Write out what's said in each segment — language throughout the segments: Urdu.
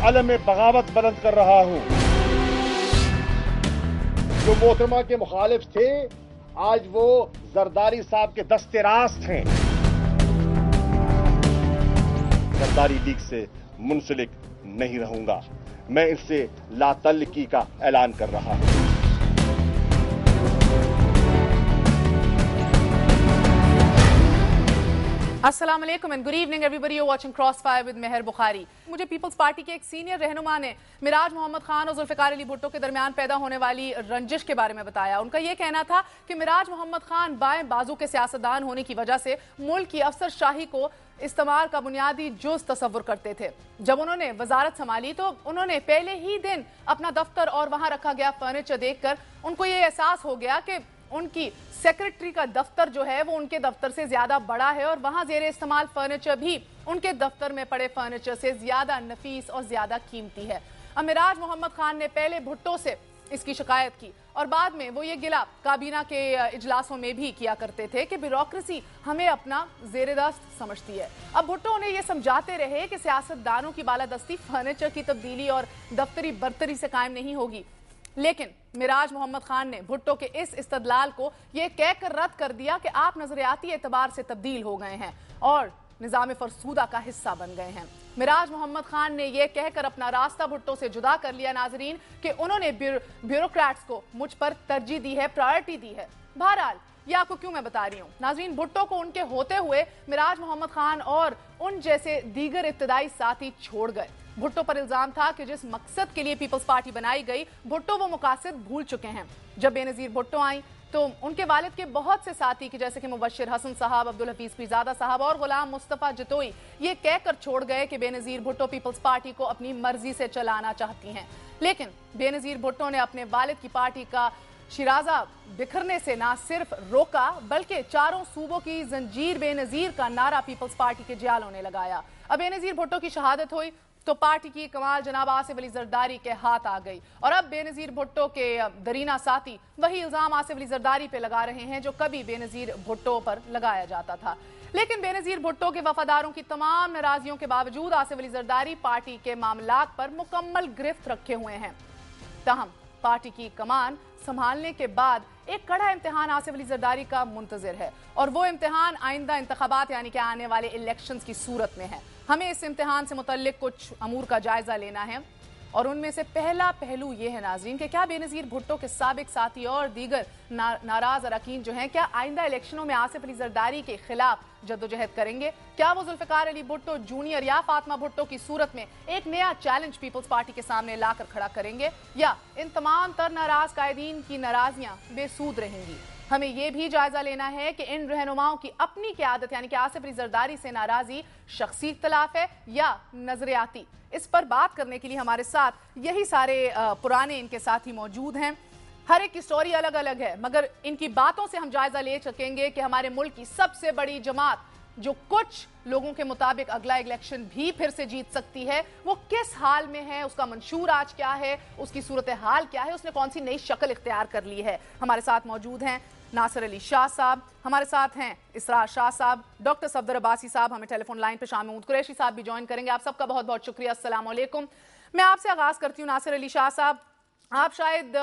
علم بغاوت بلند کر رہا ہوں. جو محترمہ کے مخالف تھے آج وہ زرداری صاحب کے دستے راست ہیں. زرداری لیگ سے منسلک نہیں رہوں گا. میں اس سے لا تعلقی کا اعلان کر رہا ہوں. السلام علیکم and good evening every you watching Crossfire with Mehr Bukhari. مجھے پیپلز پارٹی کے ایک سینئر رہنما نے معراج محمد خان اور ذوالفقار علی بھٹو کے درمیان پیدا ہونے والی رنجش کے بارے میں بتایا. ان کا یہ کہنا تھا کہ معراج محمد خان بائیں بازو کے سیاستدان ہونے کی وجہ سے ملک کی افسر شاہی کو استعمار کا بنیادی جز تصور کرتے تھے. جب انہوں نے وزارت سنبھالی تو انہوں نے پہلے ہی دن اپنا دفتر اور وہاں رکھا گیا فرنیچر دیکھ کر ان کو یہ احساس ہو گیا کہ ان کی سیکرٹری کا دفتر جو ہے وہ ان کے دفتر سے زیادہ بڑا ہے اور وہاں زیر استعمال فرنیچر بھی ان کے دفتر میں پڑے فرنیچر سے زیادہ نفیس اور زیادہ قیمتی ہے. معراج محمد خان نے پہلے بھٹو سے اس کی شکایت کی اور بعد میں وہ یہ گلا کابینہ کے اجلاسوں میں بھی کیا کرتے تھے کہ بیوروکریسی ہمیں اپنا زیر دست سمجھتی ہے. اب بھٹو انہیں یہ سمجھاتے رہے کہ سیاستدانوں کی بالادستی فرنیچر کی تبدیلی اور دفتری برتری سے قائم نہیں ہوگی. لیکن معراج محمد خان نے بھٹو کے اس استدلال کو یہ کہہ کر رد کر دیا کہ آپ نظریاتی اعتبار سے تبدیل ہو گئے ہیں اور نظام فرسودہ کا حصہ بن گئے ہیں. معراج محمد خان نے یہ کہہ کر اپنا راستہ بھٹو سے جدا کر لیا ناظرین کہ انہوں نے بیوروکریٹس کو مجھ پر ترجیح دی ہے, پرائرٹی دی ہے. بہرحال یہ آپ کو کیوں میں بتا رہی ہوں ناظرین, بھٹو کو ان کے ہوتے ہوئے معراج محمد خان اور ان جیسے دیگر ابتدائی ساتھی چھوڑ گئے. بھٹو پر الزام تھا کہ جس مقصد کے لیے پیپلز پارٹی بنائی گئی بھٹو وہ مقاصد بھول چکے ہیں. جب بے نظیر بھٹو آئیں تو ان کے والد کے بہت سے ساتھی کی جیسے کہ مبشر حسن صاحب, عبدالحفیظ پیرزادہ صاحب اور غلام مصطفیٰ جتوئی یہ کہہ کر چھوڑ گئے کہ بے نظیر بھٹو پیپلز پارٹی کو اپنی مرضی سے چلانا چاہتی ہیں. لیکن بے نظیر بھٹو نے اپنے والد کی پارٹی کا شیرازہ بکھرنے سے نہ صرف روکا بلکہ چاروں صوبوں کی زنجیر بے نظیر کا نعرہ پیپلز پارٹی کے جیالوں نے لگایا. اب بے نظیر بھٹو کی شہادت ہوئی تو پارٹی کی کمال جناب آصف علی زرداری کے ہاتھ آ گئی اور اب بے نظیر بھٹو کے درینہ ساتھی وہی الزام آصف علی زرداری پہ لگا رہے ہیں جو کبھی بے نظیر بھٹو پر لگایا جاتا تھا. لیکن بے نظیر بھٹو کے وفاداروں کی تمام ناراضیوں کے باوجود آصف علی زرداری پارٹی کے معاملات پر مکمل گرفت رکھے ہوئے ہیں. تاہم پارٹی کی کمان سنبھالنے کے بعد ایک کڑا امتحان آصف علی زرداری کا منتظر ہے اور وہ امتحان آئندہ انتخابات یعنی کہ آنے والے الیکشنز کی صورت میں ہے. ہمیں اس امتحان سے متعلق کچھ امور کا جائزہ لینا ہے اور ان میں سے پہلا پہلو یہ ہے ناظرین کہ کیا بے نظیر بھٹو کے سابق ساتھی اور دیگر ناراض اراکین جو ہیں کیا آئندہ الیکشنوں میں آصف علی زرداری کے خلاف جدوجہد کریں گے؟ کیا وہ ذوالفقار علی بھٹو جونیئر یا فاطمہ بھٹو کی صورت میں ایک نیا چیلنج پیپلز پارٹی کے سامنے لا کر کھڑا کریں گے یا ان تمام تر ناراض قائدین کی ناراضیاں بے سود رہیں گی؟ ہمیں یہ بھی جائزہ لینا ہے کہ ان رہنماؤں کی اپنی قیادت یعنی کہ آصف علی زرداری سے ناراضی شخصی اختلاف ہے یا نظریاتی. اس پر بات کرنے کے لیے ہمارے ساتھ یہی سارے پرانے ان کے ساتھی موجود ہیں. ہر ایک کی سٹوری الگ الگ ہے مگر ان کی باتوں سے ہم جائزہ لے سکیں گے کہ ہمارے ملک کی سب سے بڑی جماعت جو کچھ لوگوں کے مطابق اگلا الیکشن بھی پھر سے جیت سکتی ہے وہ کس حال میں ہے, اس کا منشور آج کیا ہے, اس کی صورتحال کیا ہے, اس نے کون سی نئی شکل اختیار کر لی ہے. ہمارے ساتھ موجود ہیں ناصر علی شاہ صاحب, ہمارے ساتھ ہیں اسرار شاہ صاحب, ڈاکٹر صفدر عباسی صاحب ہمیں ٹیلی فون لائن پہ شامل, قریشی صاحب بھی جوائن کریں گے. آپ سب کا بہت بہت شکریہ. السلام علیکم. میں آپ سے آغاز کرتی ہوں ناصر علی شاہ صاحب. آپ شاید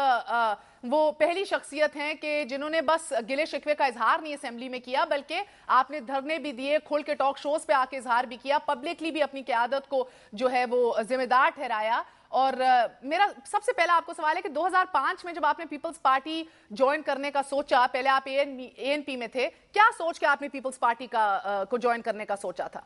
وہ پہلی شخصیت ہیں کہ جنہوں نے بس گلے شکوے کا اظہار نہیں اسمبلی میں کیا بلکہ آپ نے دھرنے بھی دیے, کھول کے ٹاک شوز پہ آ کے اظہار بھی کیا, پبلکلی بھی اپنی قیادت کو جو ہے وہ ذمہ دار ٹھہرایا. اور میرا سب سے پہلا آپ کو سوال ہے کہ 2005 میں جب آپ نے پیپلز پارٹی جوائن کرنے کا سوچا, پہلے آپ اے این پی میں تھے, کیا سوچ کے آپ نے پیپلز پارٹی کو جوائن کرنے کا سوچا تھا؟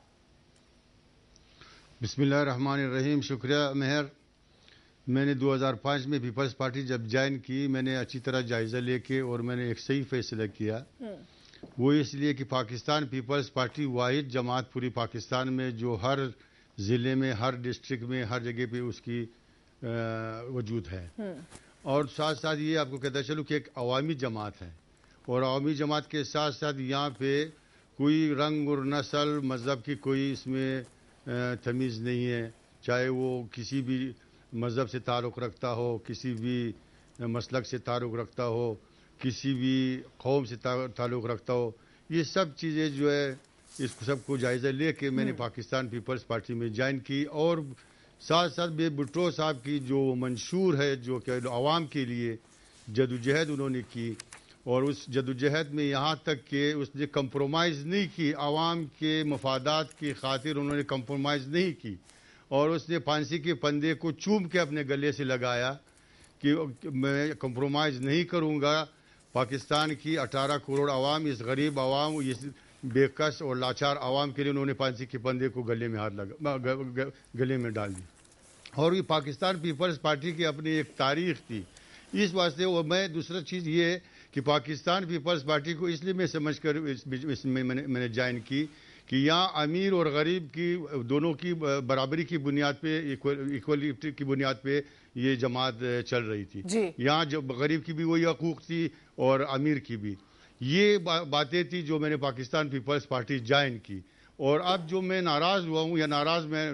بسم اللہ الرحمن الرحیم. شکریہ مہر. میں نے 2005 میں پیپلز پارٹی جب جوائن کی میں نے اچھی طرح جائزہ لے کے اور میں نے ایک صحیح فیصلہ کیا. وہ اس لیے کہ پاکستان پیپلز پارٹی واحد جماعت پوری پاکستان میں جو ہر ضلع میں, ہر ڈسٹرکٹ میں, ہر جگہ پہ اس کی وجود ہے. اور ساتھ ساتھ یہ آپ کو کہتا چلوں کہ ایک عوامی جماعت ہے اور عوامی جماعت کے ساتھ ساتھ یہاں پہ کوئی رنگ اور نسل مذہب کی کوئی اس میں تمیز نہیں ہے, چاہے وہ کسی بھی مذہب سے تعلق رکھتا ہو, کسی بھی مسلک سے تعلق رکھتا ہو, کسی بھی قوم سے تعلق رکھتا ہو. یہ سب چیزیں جو ہے اس سب کو جائزہ لے کے میں نے پاکستان پیپلز پارٹی میں جوائن کی اور ساتھ ساتھ بے بھٹو صاحب کی جو منشور ہے جو کہ عوام کے لیے جدوجہد انہوں نے کی، اور اس جدوجہد میں یہاں تک کہ اس نے کمپرومائز نہیں کی، عوام کے مفادات کی خاطر انہوں نے کمپرومائز نہیں کی، اور اس نے پھانسی کے پندے کو چوم کے اپنے گلے سے لگایا کہ میں کمپرومائز نہیں کروں گا. پاکستان کی 18 کروڑ عوام، اس غریب عوام، اس بے کس اور لاچار عوام کے لیے انہوں نے پھانسی کے پندے کو گلے میں ڈال دی. اور یہ پاکستان پیپلز پارٹی کی اپنی ایک تاریخ تھی. اس واسطے اور میں دوسرا چیز یہ ہے کہ پاکستان پیپلز پارٹی کو اس لیے میں سمجھ کر اس میں میں نے جوائن کی کہ یہاں امیر اور غریب کی دونوں کی برابری کی بنیاد پہ، ایکولیٹی کی بنیاد پہ یہ جماعت چل رہی تھی. یہاں جو غریب کی بھی وہی حقوق تھی اور امیر کی بھی. یہ باتیں تھی جو میں نے پاکستان پیپلز پارٹی جوائن کی. اور اب جو میں ناراض ہوا ہوں یا ناراض میں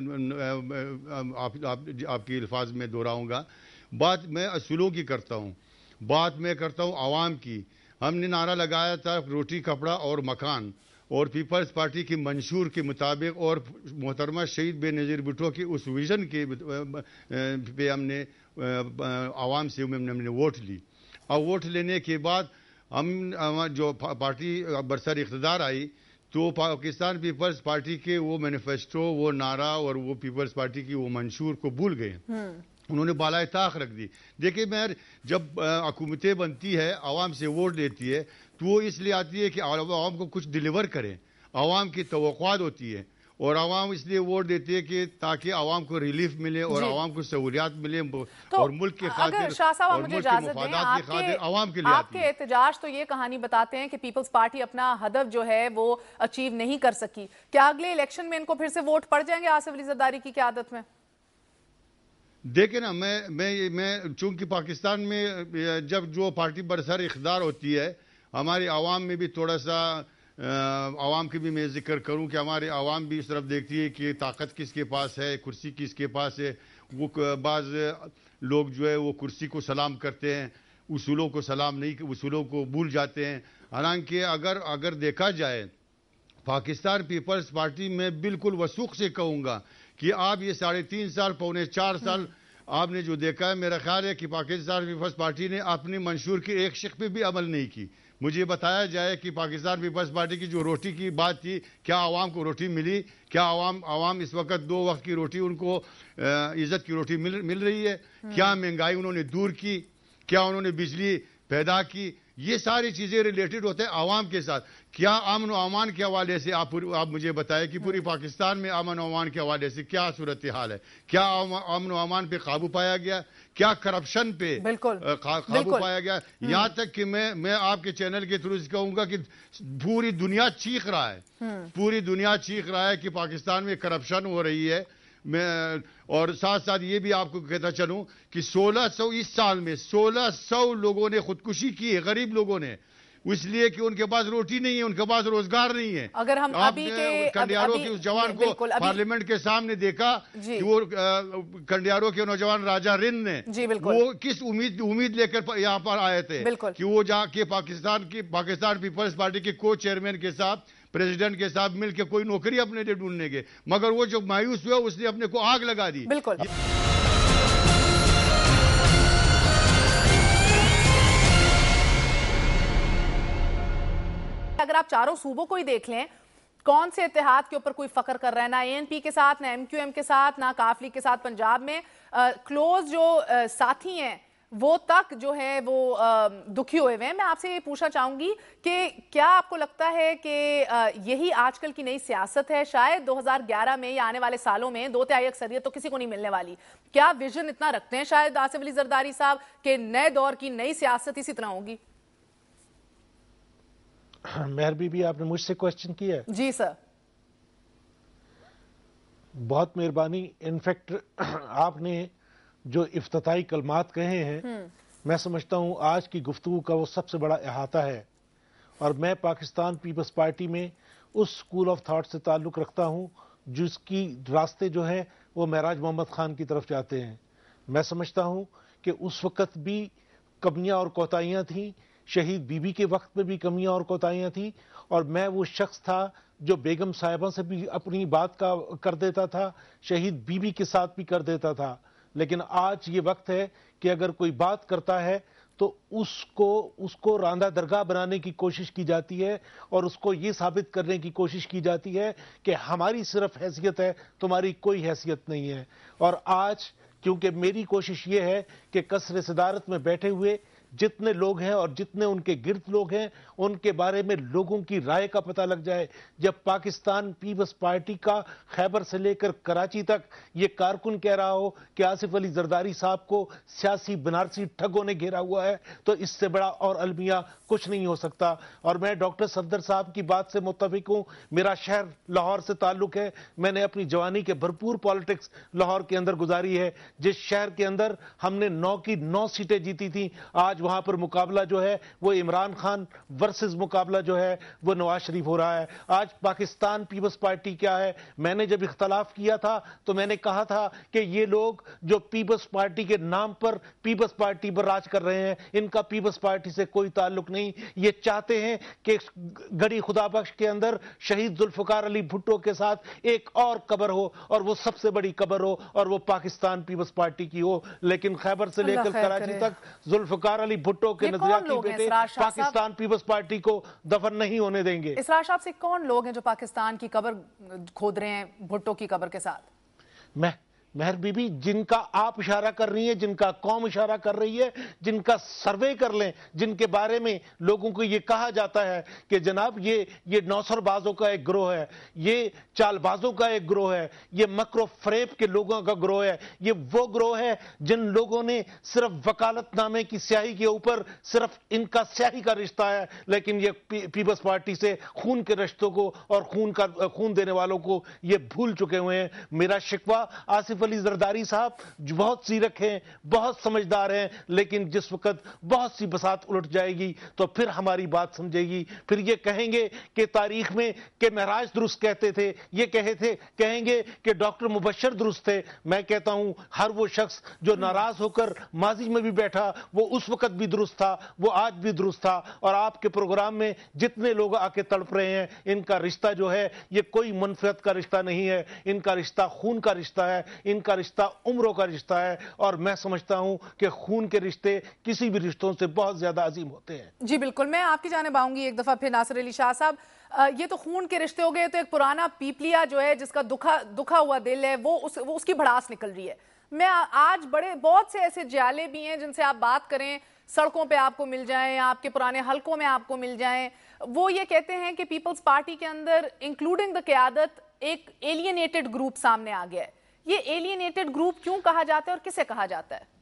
آپ کی الفاظ میں دہراؤں گا، بات میں اصولوں کی کرتا ہوں، بات میں کرتا ہوں عوام کی. ہم نے نعرہ لگایا تھا روٹی کپڑا اور مکان، اور پیپلز پارٹی کی منشور کے مطابق اور محترمہ شہید بے نظیر بھٹو کی اس ویژن کے پہ ہم نے عوام سے ہم نے ووٹ لی. اور ووٹ لینے کے بعد ہم جو پارٹی برسر اقتدار آئی تو پاکستان پیپلز پارٹی کے وہ مینیفیسٹو، وہ نعرہ اور وہ پیپلز پارٹی کی وہ منشور کو بھول گئے. انہوں نے بالائے طاق رکھ دی. دیکھیں مہر، جب حکومتیں بنتی ہے، عوام سے ووٹ دیتی ہے تو وہ اس لیے آتی ہے کہ عوام کو کچھ ڈیلیور کریں. عوام کی توقعات ہوتی ہے اور عوام اس لیے ووٹ دیتی ہے کہ تاکہ عوام کو ریلیف ملے اور عوام کو سہولیات ملے اور ملک کے خاطر اور ملک کے مفادات کے خاطر عوام کے لیے آپ کے احتجاج تو یہ کہانی بتاتے ہیں کہ پیپلز پارٹی اپنا ہدف جو ہے وہ اچیو نہیں کر سکی. کیا اگلے الیکشن میں ان کو پھر سے ووٹ پڑ جائیں گے آصف علی زرداری کی قیادت میں؟ دیکھیں نا، میں چونکہ پاکستان میں جب جو پارٹی برسر اقتدار ہوتی ہے، ہماری عوام میں بھی تھوڑا سا عوام کی بھی میں ذکر کروں کہ ہمارے عوام بھی اس طرف دیکھتی ہے کہ طاقت کس کے پاس ہے، کرسی کس کے پاس ہے. وہ بعض لوگ جو ہے وہ کرسی کو سلام کرتے ہیں، اصولوں کو سلام نہیں، اصولوں کو بھول جاتے ہیں. حالانکہ اگر دیکھا جائے پاکستان پیپلز پارٹی میں بالکل وثوق سے کہوں گا کہ آپ یہ 3.5 سال پونے 4 سال آپ نے جو دیکھا ہے، میرا خیال ہے کہ پاکستان پیپلز پارٹی نے اپنے منشور کے ایک شق پہ بھی عمل نہیں کی. مجھے بتایا جائے کہ پاکستان پیپلز پارٹی کی جو روٹی کی بات تھی، کیا عوام کو روٹی ملی؟ کیا عوام اس وقت 2 وقت کی روٹی ان کو عزت کی روٹی مل رہی ہے؟ کیا مہنگائی انہوں نے دور کی؟ کیا انہوں نے بجلی پیدا کی؟ یہ ساری چیزیں ریلیٹڈ ہوتے ہیں عوام کے ساتھ. کیا امن و امان کے حوالے سے آپ مجھے بتائیں کہ پوری پاکستان میں امن و امان کے حوالے سے کیا صورتحال ہے؟ کیا امن و امان پہ قابو پایا گیا؟ کیا کرپشن پہ قابو پایا گیا؟ یہاں تک کہ میں آپ کے چینل کے تھرو کہوں گا کہ پوری دنیا چیخ رہا ہے، پوری دنیا چیخ رہا ہے کہ پاکستان میں کرپشن ہو رہی ہے. اور ساتھ ساتھ یہ بھی آپ کو کہتا چلوں کہ 1600 اس سال میں 1600 لوگوں نے خودکشی کی ہے، غریب لوگوں نے، اس لیے کہ ان کے پاس روٹی نہیں ہے، ان کے پاس روزگار نہیں ہے. اگر ہم ابھی کے کنڈیاروں کے اس جوان کو پارلیمنٹ کے سامنے دیکھا کہ وہ کنڈیاروں کے نوجوان راجہ رند نے وہ کس امید لے کر یہاں پر آئے تھے کہ وہ جا کے پاکستان پیپلز پارٹی کے کو چیئرمین کے ساتھ، پریزیڈنٹ کے ساتھ مل کے کوئی نوکری اپنے لیے ڈھونڈنے گے، مگر وہ جو مایوس ہوا اس نے اپنے کو آگ لگا دی. بالکل. اگر آپ چاروں صوبوں کو ہی دیکھ لیں، کون سے اتحاد کے اوپر کوئی فخر کر رہا ہے؟ نہ ANP کے ساتھ، نہ MQM کے ساتھ، نہ کاف لیگ کے ساتھ. پنجاب میں کلوز جو ساتھی ہیں وہ تک جو ہے وہ دکھی ہوئے ہوئے ہیں. میں آپ سے یہ پوچھنا چاہوں گی کہ کیا آپ کو لگتا ہے کہ یہی آج کل کی نئی سیاست ہے؟ شاید 2011 میں یا آنے والے سالوں میں 2/3 اکثریت تو کسی کو نہیں ملنے والی. کیا ویژن اتنا رکھتے ہیں شاید آصف علی زرداری صاحب کہ نئے دور کی نئی سیاست اسی طرح ہوگی؟ مہر بی بی، آپ نے مجھ سے کوشچن کیا ہے؟ جی سر. بہت مہربانی. انفیکٹ آپ نے جو افتتاحی کلمات کہے ہیں، میں سمجھتا ہوں آج کی گفتگو کا وہ سب سے بڑا احاطہ ہے. اور میں پاکستان پیپلز پارٹی میں اس سکول آف تھاٹ سے تعلق رکھتا ہوں جس کی راستے جو ہیں وہ معراج محمد خان کی طرف جاتے ہیں. میں سمجھتا ہوں کہ اس وقت بھی کمیاں اور کوتاہیاں تھیں، شہید بی بی کے وقت میں بھی کمیاں اور کوتاہیاں تھیں، اور میں وہ شخص تھا جو بیگم صاحبہ سے بھی اپنی بات کا کر دیتا تھا، شہید بی بی کے ساتھ بھی کر دیتا تھا. لیکن آج یہ وقت ہے کہ اگر کوئی بات کرتا ہے تو اس کو راندہ درگاہ بنانے کی کوشش کی جاتی ہے، اور اس کو یہ ثابت کرنے کی کوشش کی جاتی ہے کہ ہماری صرف حیثیت ہے، تمہاری کوئی حیثیت نہیں ہے. اور آج کیونکہ میری کوشش یہ ہے کہ قصر صدارت میں بیٹھے ہوئے جتنے لوگ ہیں اور جتنے ان کے گرد لوگ ہیں ان کے بارے میں لوگوں کی رائے کا پتہ لگ جائے. جب پاکستان پیپلز پارٹی کا خیبر سے لے کر کراچی تک یہ کارکن کہہ رہا ہو کہ آصف علی زرداری صاحب کو سیاسی بنارسی ٹھگوں نے گھیرا ہوا ہے تو اس سے بڑا اور المیہ کچھ نہیں ہو سکتا. اور میں ڈاکٹر صفدر صاحب کی بات سے متفق ہوں. میرا شہر لاہور سے تعلق ہے، میں نے اپنی جوانی کے بھرپور پالیٹکس لاہور کے اندر گزاری ہے. جس شہر کے اندر ہم نے 9 کی 9 سیٹیں جیتی تھیں، آج وہاں پر مقابلہ جو ہے وہ عمران خان ورسز مقابلہ جو ہے وہ نواز شریف ہو رہا ہے. آج پاکستان پیپلز پارٹی کیا ہے؟ میں نے جب اختلاف کیا تھا تو میں نے کہا تھا کہ یہ لوگ جو پیپلز پارٹی کے نام پر پیپلز پارٹی پر راج کر رہے ہیں، ان کا پیپلز پارٹی سے کوئی تعلق نہیں. یہ چاہتے ہیں کہ گڑھی خدا بخش کے اندر شہید ذوالفقار علی بھٹو کے ساتھ ایک اور قبر ہو، اور وہ سب سے بڑی قبر ہو، اور وہ پاکستان پیپلز پارٹی کی ہو. لیکن خیبر سے لے کر کراچی تک ذوالفقار علی بھٹو کے نظریاتی بیٹے پاکستان پیپلز پارٹی کو دفن نہیں ہونے دیں گے. اسرار صاحب سے کون لوگ ہیں جو پاکستان کی قبر کھود رہے ہیں بھٹو کی قبر کے ساتھ؟ مہر بی بی، جن کا آپ اشارہ کر رہی ہیں، جن کا قوم اشارہ کر رہی ہے، جن کا سروے کر لیں، جن کے بارے میں لوگوں کو یہ کہا جاتا ہے کہ جناب یہ نوسر بازوں کا ایک گروہ ہے، یہ چال بازوں کا ایک گروہ ہے، یہ مکر و فریب کے لوگوں کا گروہ ہے. یہ وہ گروہ ہے جن لوگوں نے صرف وکالت نامے کی سیاہی کے اوپر صرف ان کا سیاہی کا رشتہ ہے، لیکن یہ پیپلز پارٹی سے خون کے رشتوں کو اور خون دینے والوں کو یہ بھول چکے ہوئے ہیں. میرا شکوہ آصف علی زرداری صاحب جو بہت سیرک ہیں، بہت سمجھدار ہیں، لیکن جس وقت بہت سی بساط الٹ جائے گی تو پھر ہماری بات سمجھے گی. پھر یہ کہیں گے کہ تاریخ میں کہ مہراج درست کہتے تھے، یہ کہیں گے کہ ڈاکٹر مبشر درست تھے. میں کہتا ہوں ہر وہ شخص جو ناراض ہو کر ماضی میں بھی بیٹھا وہ اس وقت بھی درست تھا، وہ آج بھی درست تھا. اور آپ کے پروگرام میں جتنے لوگ آ کے تڑپ رہے ہیں، ان کا رشتہ جو ہے یہ کوئی منفعت کا رشتہ نہیں ہے، ان کا رشتہ خون کا رشتہ ہے، ان کا رشتہ عمروں کا رشتہ ہے. اور میں سمجھتا ہوں کہ خون کے رشتے کسی بھی رشتوں سے بہت زیادہ عظیم ہوتے ہیں. جی بالکل، میں آپ کی جانب آؤں گی ایک دفعہ پھر. ناصر علی شاہ صاحب، یہ تو خون کے رشتے ہو گئے، تو ایک پرانا پیپلیا جو ہے جس کا دکھا ہوا دل ہے وہ اس کی بھڑاس نکل رہی ہے. میں آج بہت سے ایسے جیالے بھی ہیں جن سے آپ بات کریں، سڑکوں پہ آپ کو مل جائیں، آپ کے پرانے حلقوں میں آپ کو مل جائیں، وہ یہ کہتے ہیں کہ پیپلز پارٹی کے اندر انکلوڈنگ دا قیادت ایک ایلینیٹڈ گروپ سامنے آ گیا ہے. یہ ایلینیٹڈ گروپ کیوں کہا جاتا ہے اور کسے کہا جاتا ہے؟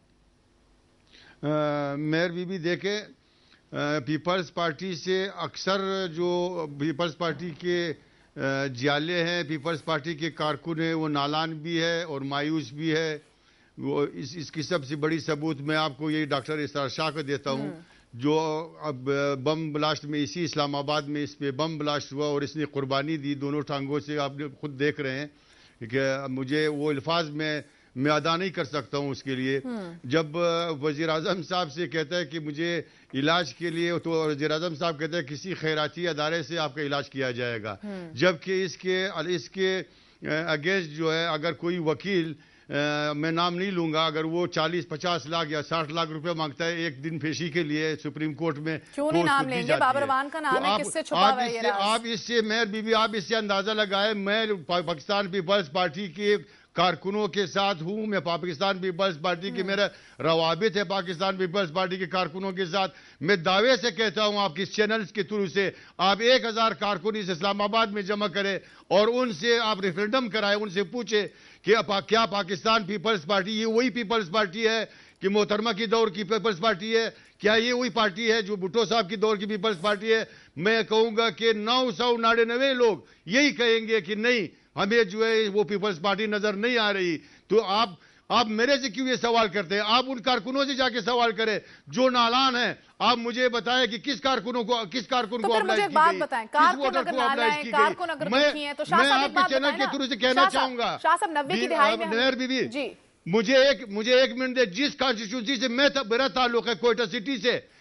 مہر بی بی دیکھیں، پیپلز پارٹی سے اکثر جو پیپلز پارٹی کے جیالے ہیں، پیپلز پارٹی کے کارکن ہیں، وہ نالان بھی ہے اور مایوس بھی ہے. وہ اس کی سب سے بڑی ثبوت میں آپ کو یہی ڈاکٹر اسرار شاہ کو دیتا ہوں، جو اب بم بلاسٹ میں اسی اسلام آباد میں اس پہ بم بلاسٹ ہوا اور اس نے قربانی دی دونوں ٹانگوں سے. آپ نے خود دیکھ رہے ہیں کہ مجھے وہ الفاظ میں ادا نہیں کر سکتا ہوں اس کے لیے. جب وزیر اعظم صاحب سے کہتا ہے کہ مجھے علاج کے لیے، تو وزیر اعظم صاحب کہتے ہیں کسی خیراتی ادارے سے آپ کا علاج کیا جائے گا. جبکہ اس کے اگینسٹ جو ہے اگر کوئی وکیل، میں نام نہیں لوں گا، اگر وہ 40-50 لاکھ یا 60 لاکھ روپے مانگتا ہے ایک دن پیشی کے لیے سپریم کورٹ میں، کیوں نہیں نام لیں گے؟ بابر اعوان کا نام ہے، کس سے چھپا ہوا ہے یہ راز؟ آپ اس سے مہر بی بی آپ اس سے اندازہ لگائیں، میں پاکستان پیپلز پارٹی کے کارکنوں کے ساتھ ہوں، میں پاکستان پیپلز پارٹی کے میرا روابط ہے پاکستان پیپلز پارٹی کے کارکنوں کے ساتھ. میں دعوے سے کہتا ہوں آپ کی چینلز کے تھرو سے آپ 1000 کارکن اس اسلام آباد میں جمع کریں اور ان سے آپ ریفرنڈم کرائیں، ان سے پوچھیں کہ کیا پاکستان پیپلز پارٹی یہ وہی پیپلز پارٹی ہے کہ محترمہ کی دور کی پیپلز پارٹی ہے؟ کیا یہ وہی پارٹی ہے جو بھٹو صاحب کی دور کی پیپلز پارٹی ہے؟ میں کہوں گا کہ 999 لوگ یہی کہیں گے کہ نہیں، ہمیں جو ہے وہ پیپلز پارٹی نظر نہیں آ رہی. تو آپ میرے سے کیوں یہ سوال کرتے ہیں؟ آپ ان کارکنوں سے جا کے سوال کریں جو نالان ہیں. آپ مجھے بتائیں کہ کس کارکن کو مجھے ایک بات بتائیں، کارکن اگر نالان ہیں، کارکن اگر دکھی ہیں تو شاہ صاحب ایک بات چینل کے تھرو سے کہنا چاہوں گا، شاہ صاحب 90 کی دہائی میں مہر بی بی مجھے ایک منٹ دے. جس کانسٹیٹیوشنسی سے میرا تعلق ہے کوئٹہ سٹی سے،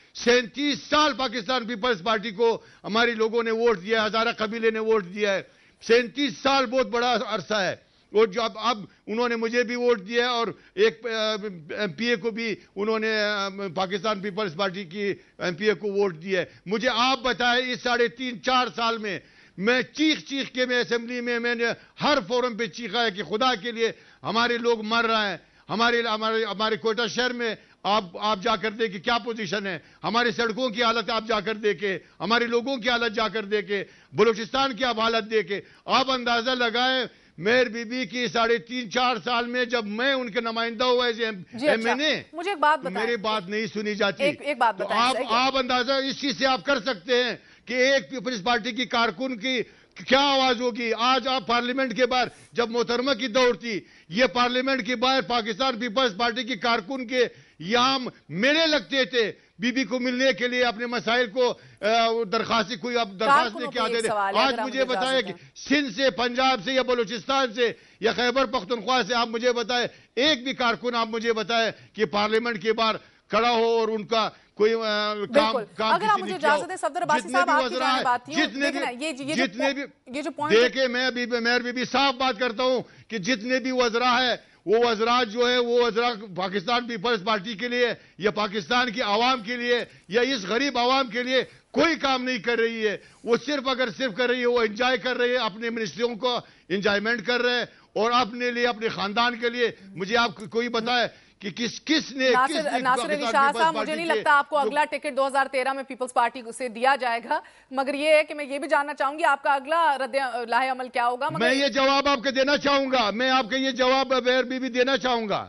37 साल पाकिस्तान पीपल्स पार्टी को हमारे लोगों ने वोट दिया, हजारा कबीले ने वोट दिया है। 37 साल बहुत बड़ा अरसा है। और जो अब उन्होंने मुझे भी वोट दिया है और एक एमपीए को भी उन्होंने पाकिस्तान पीपल्स पार्टी की एमपीए को वोट दिया है। मुझे आप बताएं, इस 3.5-4 साल में मैं चीख के मैं असेंबली में मैंने हर फोरम पे चीखा है कि खुदा के लिए हमारे लोग मर रहे हैं। हमारे कोयटा शहर में आप जाकर देखें क्या पोजीशन है, हमारी सड़कों की हालत आप जाकर देखें, हमारे लोगों की हालत जाकर देखें, बलूचिस्तान की आप हालत देखें। आप अंदाजा लगाएं मेयर बीबी की 3.5-4 साल में जब मैं उनके नुमाइंदा हुआ एमएनए, मुझे एक बात बताएं, मेरी बात नहीं सुनी जाती। एक बात बताएं, तो आप अंदाजा इस चीज से आप कर सकते हैं कि एक पीपल्स पार्टी की कारकुन की क्या आवाज होगी। आज आप पार्लियामेंट के बाहर जब मोहतरमा की दौड़ थी, ये पार्लियामेंट के बाहर पाकिस्तान पीपल्स पार्टी की कारकुन के यहाँ मेले लगते थे बीबी को मिलने के लिए, अपने मसाइल को दरखास्त कोई अब दरखास्त लेके आते थे। आज मुझे बताएं कि सिंध से, पंजाब से या बलूचिस्तान से या खैबर पख्तूनख्वा से आप मुझे बताएं, एक भी कारकुन आप मुझे बताएं कि पार्लियामेंट के बाहर खड़ा हो और उनका कोई काम अगर आप मुझे इजाजत दें सफदर अब्बासी साहब, आपकी जानिब आती हूं, जितने भी ये जो पॉइंट देखे, मैं अभी मेयर भी साफ बात करता हूं कि जितने भी वज़रा है वो वज़रा जो है वो वज़रा पाकिस्तान पीपल्स पार्टी के लिए या पाकिस्तान की आवाम के लिए या इस गरीब आवाम के लिए कोई काम नहीं कर रही है। वो सिर्फ कर रही है, वो एंजॉय कर रही है, अपने मिनिस्ट्रियों को एंजॉयमेंट कर रहे हैं और अपने लिए, अपने खानदान के लिए। मुझे आप कोई बताए कि किसने नासिर अली शाह साहब, मुझे नहीं लगता आपको अगला टिकट 2013 में पीपल्स पार्टी से दिया जाएगा, मगर ये है कि मैं ये भी जानना चाहूंगी आपका अगला लाहे अमल क्या होगा। मैं ये जवाब आपको देना चाहूंगा, मैं आपको ये जवाब मेयर बीबी देना चाहूंगा।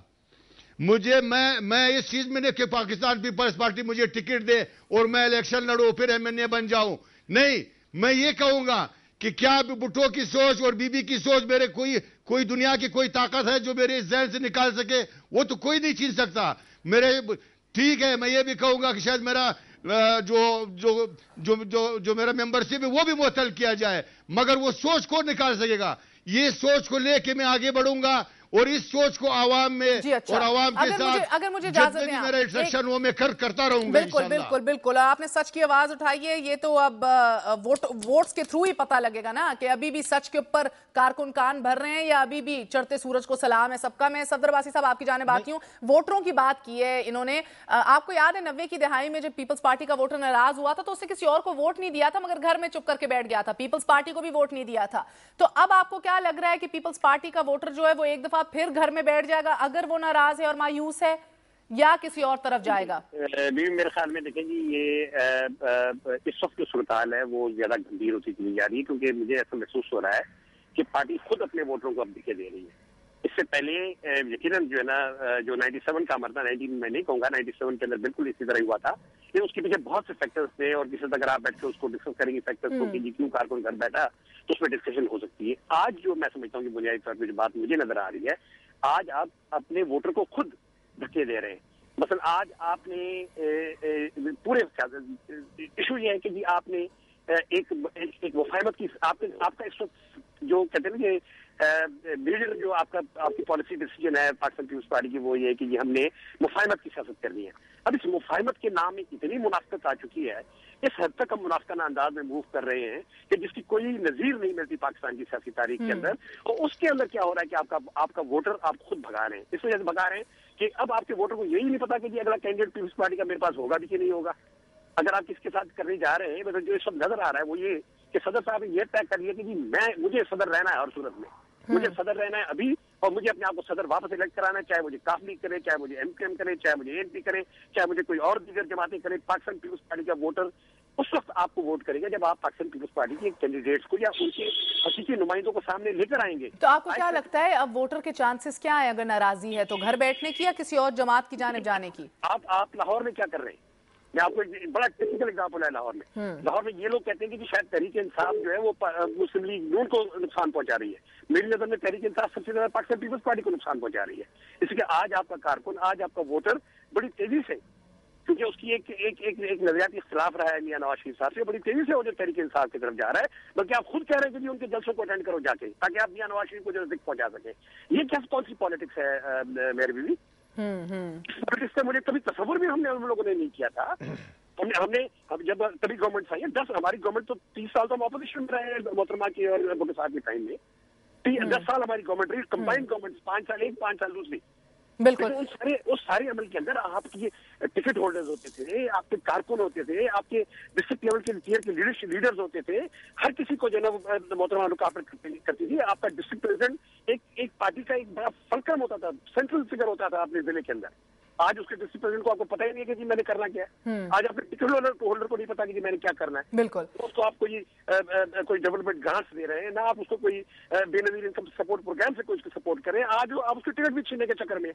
मैं इस चीज में नहीं कि पाकिस्तान पीपल्स पार्टी मुझे टिकट दे और मैं इलेक्शन लड़ूं फिर एमएनए बन जाऊं, नहीं। मैं ये कहूंगा कि क्या भुट्टो की सोच और बीबी की सोच मेरे कोई दुनिया की कोई ताकत है जो मेरे इस जहन से निकाल सके? वो तो कोई नहीं छीन सकता मेरे। ठीक है, मैं ये भी कहूंगा कि शायद मेरा जो मेरा मेंबरशिप है वो भी मुअत्तल किया जाए, मगर वो सोच कौन निकाल सकेगा? ये सोच को लेके मैं आगे बढ़ूंगा और इस सोच को आवाम में और आवाम के साथ अगर मुझे इजाजत दें, मेरा इंस्ट्रक्शन वो मैं करता रहूंगा। बिल्कुल आपने सच की आवाज उठाई है। ये तो अब वोट्स के थ्रू ही पता लगेगा ना कि अभी भी सच के ऊपर कारकुन कान भर रहे हैं या अभी भी चढ़ते सूरज को सलाम है सबका। मैं सफदर अब्बासी साहब आपकी जानिब आती हूँ। वोटरों की बात की है इन्होंने, आपको याद है 90 की दहाई में जब पीपल्स पार्टी का वोटर नाराज हुआ था तो उससे किसी और को वोट नहीं दिया था, मगर घर में चुप करके बैठ गया था, पीपल्स पार्टी को भी वोट नहीं दिया था। तो अब आपको क्या लग रहा है कि पीपल्स पार्टी का वोटर जो है वो एक दफा फिर घर में बैठ जाएगा अगर वो नाराज है और मायूस है, या किसी और तरफ जाएगा? मेरे ख्याल में देखें जी, ये इस वक्त जो सूरत हाल है वो ज्यादा गंभीर होती चली जा रही है, क्योंकि मुझे ऐसा महसूस हो रहा है कि पार्टी खुद अपने वोटरों को अब दिखे दे रही है। इससे पहले यकीनन जो है ना, जो 97 का मरना, 19 मैं नहीं कहूंगा, 97 के अंदर बिल्कुल इसी तरह हुआ था, लेकिन उसके पीछे बहुत से फैक्टर्स थे और किसी अगर आप बैठ के उसको डिस्कस करेंगे फैक्टर्स को कि जी क्यों कारकुन घर बैठा, तो उसमें डिस्कशन हो सकती है। आज जो मैं समझता हूँ कि बुनियादी तौर पर जो बात मुझे नजर आ रही है, आज आप अपने वोटर को खुद धक्के दे रहे हैं। मतलब आज आपने पूरे इशू ये है कि जी आपने एक मुफाहमत की आपका इस वक्त जो कहते हैं ना कि मेजर जो आपकी पॉलिसी डिसीजन है पाकिस्तान पीपल्स पार्टी की, वो ये है कि जी हमने मुफाहमत की सियासत करनी है। अब इस मुफाहमत के नाम में इतनी मुनाफिकत आ चुकी है, इस हद तक हम मुनाफिकाना अंदाज में मूव कर रहे हैं कि जिसकी कोई नजीर नहीं मिलती पाकिस्तान की सियासी तारीख के अंदर। और उसके अंदर क्या हो रहा है कि आपका वोटर आप खुद भगा रहे हैं। इस वजह से भगा रहे हैं कि अब आपके वोटर को यही नहीं पता कि जी अगला कैंडिडेट पीपल्स पार्टी का मेरे पास होगा भी कि नहीं होगा। अगर आप किसके साथ करने जा रहे हैं, मतलब जो इस वक्त नजर आ रहा है वो ये कि सदर साहब ने ये तय कर लिया कि जी मुझे सदर रहना है हर सूरत में, मुझे सदर रहना है अभी, और मुझे अपने आप को सदर वापस इलेक्ट कराना है, चाहे मुझे काफ लीग करे, चाहे मुझे एमकेएम करे, चाहे मुझे एएनपी करे, चाहे मुझे कोई और दीगर जमातें करे। पाकिस्तान पीपल्स पार्टी का वोटर उस वक्त आपको वोट करेगा जब आप पाकिस्तान पीपल्स पार्टी के कैंडिडेट्स को या उनके हकीकी नुमाइंदों को सामने लेकर आएंगे। तो आपको क्या लगता है अब वोटर के चांसेस क्या है अगर नाराजगी है तो घर बैठने की या किसी और जमात की जानिब जाने की? आप लाहौर में क्या कर रहे हैं? मैं आपको एक बड़ा टेक्निकल एग्जाम्पल है लाहौर में। लाहौर में ये लोग कहते हैं कि शायद तहरीक इंसाफ जो है वो मुस्लिम लीग नून को नुकसान पहुंचा रही है। मेरी नजर में तहरीक इंसाफ सबसे ज्यादा पाकिस्तान पीपल्स पार्टी को नुकसान पहुंचा रही है। इसलिए आज आपका कारकुन, आज आपका वोटर बड़ी तेजी से, क्योंकि उसकी एक नजरियाती इख्तिलाफ रहा है मियां नवाज शरीफ साहब से, बड़ी तेजी से वो जो तहरीक इंसाफ की तरफ जा रहा है। बल्कि आप खुद कह रहे हैं कि जी उनके जलसों को अटेंड करो जाके, ताकि आप मियां नवाज शरीफ को जो दिख पहुंचा सके। ये क्या कौन सी पॉलिटिक्स है मेरी बीवी? पॉलिटिक्स से मुझे कभी तस्वुर भी हम लोगों ने नहीं किया था ہم جب کبھی گورنمنٹ آئی ہے ہماری گورنمنٹ تو 30 سال تو ہم اپوزیشن میں رہے ہیں محترمہ کی اور بھٹو صاحب کے ٹائم میں 10 سال ہماری گورنمنٹ رہی, کمبائنڈ گورنمنٹ, 5 سال ایک 5 سال دوسری. بالکل اس سارے عمل کے اندر آپ کے ٹکٹ ہولڈرز ہوتے تھے, آپ کے کارکن ہوتے تھے, آپ کے ڈسٹرکٹ لیول کے ٹیئر کے لیڈرز ہوتے تھے, ہر کسی کو جو ہے نا محترمہ رکاوٹ کرتی تھی. آپ کا ڈسٹرکٹ پریزیڈنٹ ایک پارٹی کا ایک بڑا فلکرم ہوتا تھا, سینٹرل فگر ہوتا تھا اپنے ضلع کے اندر. آج اس کے ڈسٹرکٹ پریزیڈنٹ کو آپ کو پتہ ہی نہیں ہے کہ جی میں نے کرنا کیا ہے. آج آپ کے ٹکٹ ہولڈر کو نہیں پتا کہ جی میں نے کیا کرنا ہے. بالکل اس کو آپ کوئی ڈیولپمنٹ گرانٹس دے رہے ہیں, نہ آپ اس کو کوئی بے نظیر انکم سپورٹ پروگرام سے کوئی سپورٹ کریں. آج آپ اس کے ٹکٹ بھی چھیننے کے چکر میں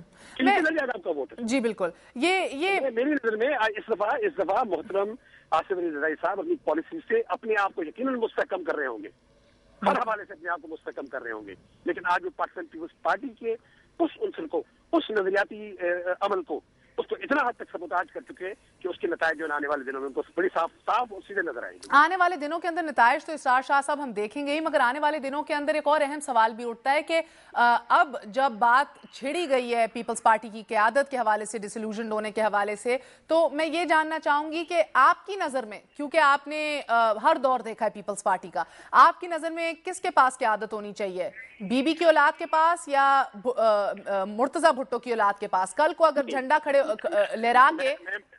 آپ کا ووٹ. جی بالکل. یہ میری نظر میں اس دفعہ محترم آصف علی زرداری صاحب اپنی پالیسی سے اپنے آپ کو یقیناً مستحکم کر رہے ہوں گے, ہر حوالے سے اپنے آپ کو مستحکم کر رہے ہوں گے. لیکن آج وہ پاکستان پیپلز پارٹی کے اس عنصر کو, اس نظریاتی عمل کو, اس کو اتنا حد تک سبوتاج کر چکے کہ اس کے نتائج جو آنے والے دنوں میں ان کو بڑی صاف اور سیدھے نظر آئیں گے. آنے والے دنوں کے اندر نتائج تو اسرار شاہ صاحب ہم دیکھیں گے ہی, مگر آنے والے دنوں کے اندر ایک اور اہم سوال بھی اٹھتا ہے کہ اب جب بات چھڑی گئی ہے پیپلز پارٹی کی قیادت کے حوالے سے, ڈسلوژنڈ ہونے کے حوالے سے, تو میں یہ جاننا چاہوں گی کہ آپ کی نظر میں, کیونکہ آپ نے ہر دور دیکھا ہے پیپلز پارٹی کا, آپ کی نظر میں کس کے پاس قیادت ہونی چاہیے؟ بی بی کی اولاد کے پاس یا مرتضیٰ بھٹو کی اولاد کے پاس؟ کل کو اگر جھنڈا کھڑے لہرا کے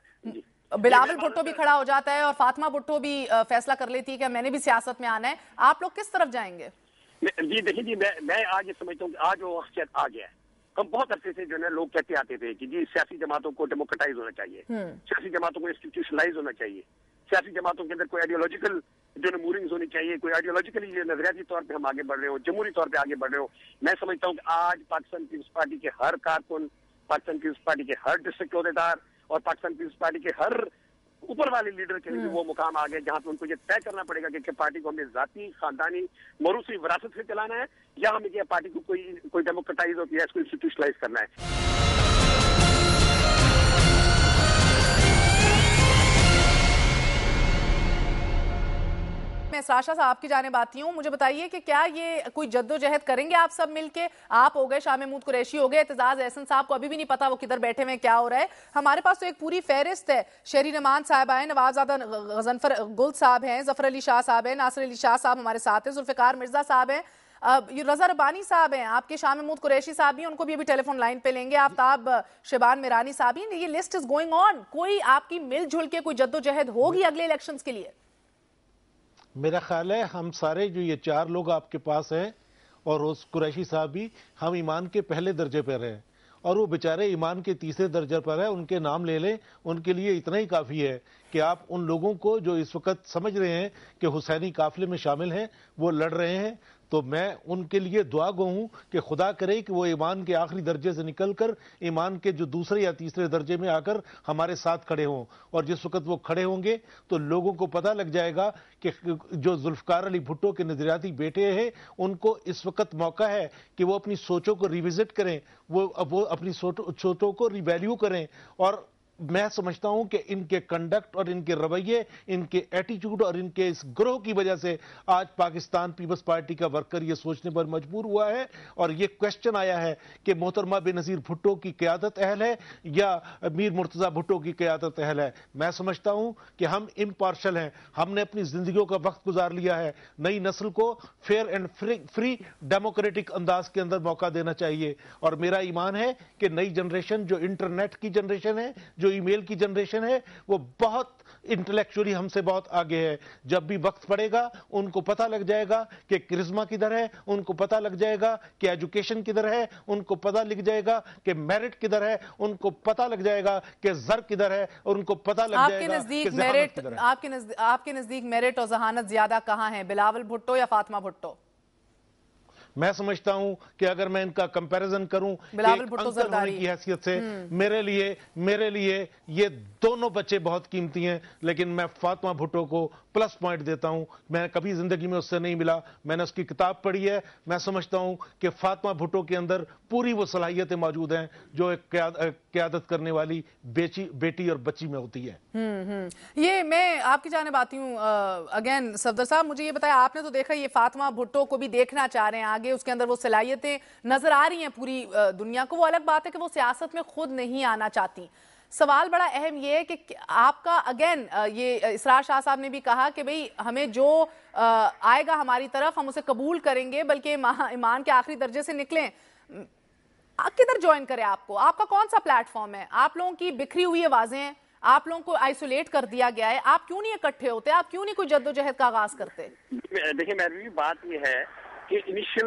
بلاول بھٹو بھی کھڑا ہو جاتا ہے اور فاطمہ بھٹو بھی فیصلہ کر لیتی ہے کہ میں نے بھی سیاست میں آنا ہے, آپ لوگ کس طرف جائیں گے؟ جی دیکھیں جی, میں آج یہ سمجھتا ہوں کہ آج وہ وقت آ گیا ہے. ہم بہت عرصے سے جو ہے لوگ کہتے آتے تھے کہ جی سیاسی جماعتوں کو ڈیموکریٹائز ہونا چاہیے, سیاسی جماعتوں کو انسٹیٹیوشنلائز ہونا چاہیے, سیاسی جماعتوں کے اندر کوئی آئیڈیولوجیکل جو ہے مورنگز ہونی چاہیے, کوئی آئیڈیولوجیکلی نظریاتی طور پہ ہم آگے بڑھ رہے ہو, جمہوری طور پہ آگے بڑھ رہے ہو. میں سمجھتا ہوں کہ آج پاکستان پیپلز پارٹی کے ہر کارکن, پاکستان پیپلز پارٹی کے ہر ڈسٹرکٹ عہدیدار اور پاکستان پیپلز پارٹی کے ہر اوپر والے لیڈر کے لیے وہ مقام آ گیا جہاں پہ ان کو یہ طے کرنا پڑے گا کہ پارٹی کو ہمیں ذاتی, خاندانی, موروثی وراثت سے چلانا ہے یا ہمیں کیا پارٹی کو کوئی ڈیموکریٹائز ہوتی ہے, اس کو انسٹیٹیوشنلائز کرنا ہے. میں اسرار شاہ صاحب کی جانب آتی ہوں, مجھے بتائیے کہ کیا یہ کوئی جد و جہد کریں گے آپ سب مل کے؟ آپ ہو گئے, شاہ محمود قریشی ہو گئے, اعتزاز احسن صاحب کو ابھی بھی نہیں پتا وہ کدھر بیٹھے ہوئے کیا ہو رہا ہے. ہمارے پاس تو ایک پوری فہرست ہے, شہری نعمان صاحب ہیں, نوابزادہ غضنفر گل صاحب ہیں, ظفر علی شاہ صاحب ہیں, ناصر علی شاہ صاحب ہمارے ساتھ ہیں, ذوالفقار مرزا صاحب ہیں, رضا ربانی صاحب ہیں, آپ کے شاہ محمود قریشی صاحب بھی, ان کو بھی ابھی ٹیلی فون لائن پہ لیں گے, آفتاب شبان میرانی صاحب ہیں. یہ لسٹ از گوئنگ آن. کوئی آپ کی مل جل کے کوئی جد و جہد ہوگی اگلے الیکشنز کے لیے؟ میرا خیال ہے ہم سارے جو یہ 4 لوگ آپ کے پاس ہیں اور روز قریشی صاحب بھی, ہم ایمان کے پہلے درجے پر ہیں اور وہ بیچارے ایمان کے تیسرے درجے پر ہیں. ان کے نام لے لیں, ان کے لیے اتنا ہی کافی ہے کہ آپ ان لوگوں کو جو اس وقت سمجھ رہے ہیں کہ حسینی قافلے میں شامل ہیں, وہ لڑ رہے ہیں, تو میں ان کے لیے دعا گو ہوں کہ خدا کرے کہ وہ ایمان کے آخری درجے سے نکل کر ایمان کے جو دوسرے یا تیسرے درجے میں آ کر ہمارے ساتھ کھڑے ہوں. اور جس وقت وہ کھڑے ہوں گے تو لوگوں کو پتہ لگ جائے گا کہ جو ذوالفقار علی بھٹو کے نظریاتی بیٹے ہیں, ان کو اس وقت موقع ہے کہ وہ اپنی سوچوں کو ریوزٹ کریں, وہ اپنی سوچوں کو ریویلیو کریں. اور میں سمجھتا ہوں کہ ان کے کنڈکٹ اور ان کے رویے, ان کے ایٹیٹیوڈ اور ان کے اس گروہ کی وجہ سے آج پاکستان پیپلز پارٹی کا ورکر یہ سوچنے پر مجبور ہوا ہے اور یہ کوشچن آیا ہے کہ محترمہ بینظیر بھٹو کی قیادت اہل ہے یا میر مرتضیٰ بھٹو کی قیادت اہل ہے. میں سمجھتا ہوں کہ ہم امپارشل ہیں, ہم نے اپنی زندگیوں کا وقت گزار لیا ہے. نئی نسل کو فیئر اینڈ فری ڈیموکریٹک انداز کے اندر موقع دینا چاہیے. اور میرا ایمان ہے کہ نئی جنریشن جو انٹرنیٹ کی جنریشن ہے, جو ای میل کی جنریشن ہے, وہ بہت انٹلیکچولی ہم سے بہت آگے ہے. جب بھی وقت پڑے گا ان کو پتہ لگ جائے گا کہ کرزما کدھر ہے, ان کو پتہ لگ جائے گا کہ ایجوکیشن کدھر ہے, ان کو پتہ لگ جائے گا کہ میرٹ کدھر ہے, ان کو پتہ لگ جائے گا کہ زر کدھر ہے, اور ان کو پتہ لگ جائے گا کہ ذہانت کدھر ہے. آپ کے نزدیک میرٹ اور ذہانت زیادہ کہاں ہے, بلاول بھٹو یا فاطمہ بھٹو؟ میں سمجھتا ہوں کہ اگر میں ان کا کمپیریزن کروں انکل ہونے کی حیثیت سے, میرے لیے یہ دونوں بچے بہت قیمتی ہیں, لیکن میں فاطمہ بھٹو کو پلس پوائنٹ دیتا ہوں. میں کبھی زندگی میں اس سے نہیں ملا, میں نے اس کی کتاب پڑھی ہے. میں سمجھتا ہوں کہ فاطمہ بھٹو کے اندر پوری وہ صلاحیتیں موجود ہیں جو ایک قیادت کرنے والی بیٹی اور بچی میں ہوتی ہے. یہ میں آپ کی جانب آتی ہوں اگین. صفدر صاحب مجھے یہ بتایا, آپ نے تو دیکھا یہ فاطمہ بھٹو کو بھی دیکھنا چاہ رہے ہیں آگے, اس کے اندر وہ صلاحیتیں نظر آ رہی ہیں پوری دنیا کو. وہ الگ بات ہے کہ وہ سیاست میں خود نہیں آنا چاہتی, سوال بڑا اہم یہ ہے کہ آپ کا اگین یہ اسرار شاہ صاحب نے بھی کہا کہ بھئی ہمیں جو آئے گا ہماری طرف ہم اسے قبول کریں گے، بلکہ ایمان کے آخری درجے سے نکلیں. کدھر جوائن کرے آپ کو؟ آپ کا کون سا پلیٹ فارم ہے؟ آپ لوگوں کی بکھری ہوئی آوازیں ہیں، آپ لوگوں کو آئسولیٹ کر دیا گیا ہے، آپ کیوں نہیں اکٹھے ہوتے؟ آپ کیوں نہیں کوئی جد و جہد کا آغاز کرتے؟ دیکھیں میری بات یہ ہے کہ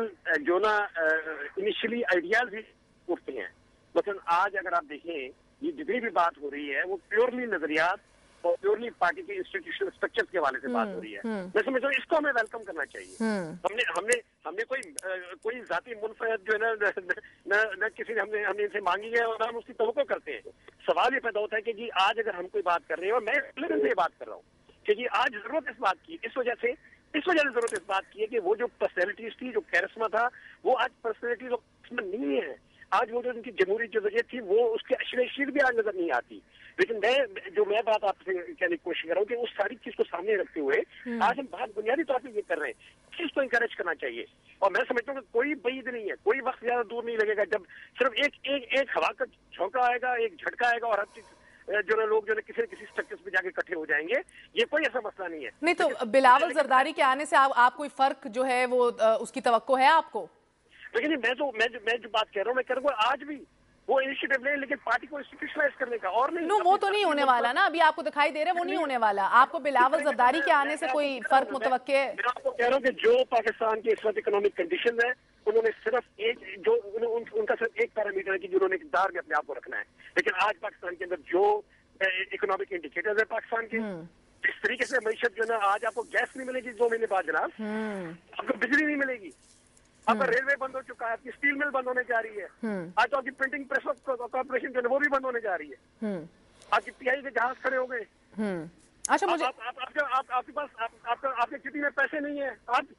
انیشلی آئیڈیاز بھی اٹھتے ہیں. مثلا آج اگر آپ دیکھیں یہ جتنی بھی بات ہو رہی ہے وہ پیورلی نظریات اور پیورلی پارٹی کے انسٹیٹیوشنل اسٹرکچر کے حوالے سے بات ہو رہی ہے. میں سمجھتا ہوں اس کو ہمیں ویلکم کرنا چاہیے. ہم نے کوئی ذاتی منفرد جو ہے نہ کسی نے ہم نے ان سے مانگی ہے اور ہم اس کی توقع کرتے ہیں. سوال یہ پیدا ہوتا ہے کہ جی آج اگر ہم کوئی بات کر رہے ہیں اور میں اگلے دن سے یہ بات کر رہا ہوں کہ جی آج ضرورت اس بات کی، اس وجہ سے ضرورت اس بات کی ہے کہ وہ جو پرسنالٹیز تھی، جو کیرسما تھا، وہ آج پرسنالٹیز نہیں ہے. آج وہ جو ان کی جمہوری جدوجہد تھی وہ اس کے اشیر بھی آج نظر نہیں آتی. لیکن میں بات آپ سے کہنے کی کوشش کر رہا ہوں کہ اس ساری چیز کو سامنے رکھتے ہوئے آج ہم بہت بنیادی طور پہ یہ کر رہے ہیں، چیز کو انکریج کرنا چاہیے. اور میں سمجھتا ہوں کہ کوئی بعید نہیں ہے، کوئی وقت زیادہ دور نہیں لگے گا جب صرف ایک ہوا کا جھونکا آئے گا، ایک جھٹکا آئے گا اور ہر چیز جو ہے لوگ جو ہے کسی نہ کسی اسٹرکچر پہ جا کے اکٹھے ہو جائیں گے. یہ کوئی ایسا مسئلہ نہیں ہے. نہیں تو بلاول زرداری کے آنے سے آپ کوئی فرق جو ہے وہ اس کی توقع ہے آپ کو؟ لیکن میں جو بات کہہ رہا ہوں میں کہہ رہا ہوں آج بھی وہ انیشیٹو لیں لیکن پارٹی کو انسٹیٹیوشنلائز کرنے کا اور نہیں. وہ تو نہیں ہونے والا نا، ابھی آپ کو دکھائی دے رہا ہے وہ نہیں ہونے والا. آپ کو بلاول زرداری کے آنے سے کوئی فرق متوقع ہے؟ میں آپ کو کہہ رہا ہوں کہ جو پاکستان کی اس وقت اکنامک کنڈیشن ہے انہوں نے صرف ان کا صرف ایک پیرامیٹر ہے کہ جنہوں نے اقتدار میں اپنے آپ کو رکھنا ہے. لیکن آج پاکستان کے اندر جو اکنامک انڈیکیٹرز ہے پاکستان کے، اس طریقے سے معیشت جو ہے نا، آج آپ کو گیس نہیں ملے گی 2 مہینے بعد جناب، آپ کو بجلی نہیں ملے گی، آپ کا ریلوے بند ہو چکا ہے، آپ کی اسٹیل مل بند ہونے جا رہی ہے، آج تو آپ کی پرنٹنگ پریس کارپوریشن جو ہے وہ بھی بند ہونے جا رہی ہے، آپ کی پی آئی کے جہاز کھڑے ہو گئے. اچھا مجھے آپ کے پاس آپ کے کسی میں پیسے نہیں ہیں. آپ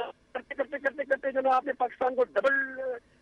کرتے جو آپ نے پاکستان کو ڈبل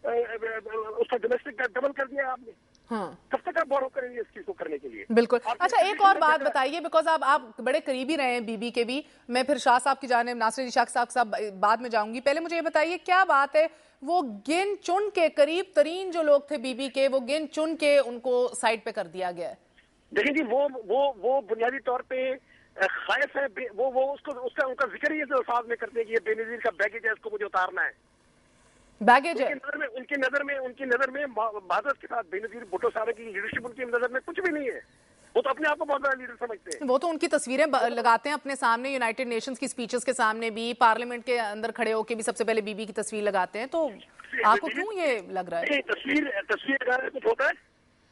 اس کا ڈومیسٹک کا ڈبل کر دیا آپ نے. کب تک آپ بورو کریں گے اس چیز کو کرنے کے لیے؟ بالکل. اچھا ایک اور بات بتائیے، بیکاز آپ بڑے قریبی رہے ہیں بی بی کے بھی، میں پھر شاہ صاحب کی جانب ناصر علی شاہ صاحب بعد میں جاؤں گی. پہلے مجھے یہ بتائیے کیا بات ہے وہ گن چن کے قریب ترین جو لوگ تھے بی بی کے وہ گن چن کے ان کو سائڈ پہ کر دیا گیا ہے؟ دیکھیں جی وہ بنیادی طور پہ خائف ہے، وہ ان کا ذکر ہی الفاظ میں کرتے ہیں کہ یہ بے نظیر کا بیگیج ہے، اس کو مجھے اتارنا ہے. بیگیج ہے ان کی نظر میں بہادر کے ساتھ بے نظیر بھٹو صاحب کی لیڈرشپ ان کی نظر میں کچھ بھی نہیں ہے. وہ تو اپنے آپ کو بہت بڑا لیڈر سمجھتے ہیں. وہ تو ان کی تصویریں لگاتے ہیں اپنے سامنے، یونائٹڈ نیشنز کی سپیچز کے سامنے بھی، پارلیمنٹ کے اندر کھڑے ہو کے بھی سب سے پہلے بی بی کی تصویر لگاتے ہیں. تو آپ کو کیوں یہ لگ رہا ہے؟ تصویر لگانے کچھ ہوتا ہے؟